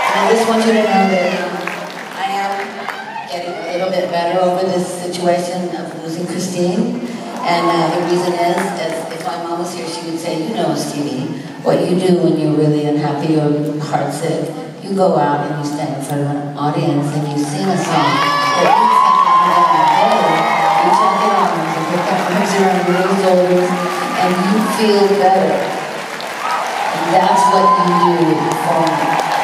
I just want you to know that I am getting a little bit better over this situation of losing Christine. And the reason is if my mom was here, she would say, you know, Stevie, what you do when you're really unhappy or heartsick, you go out and you stand in front of an audience and you sing a song that means something to them that day. You check it out and you put that arms around your little shoulders and you feel better. And that's what you do for me.